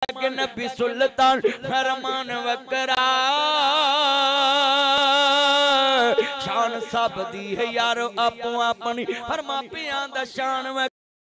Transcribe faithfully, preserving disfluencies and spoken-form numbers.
के नबी सुल्तान फरमान वकरा शान सब दी है यारो आपो अपनी फरमा पिया दा शान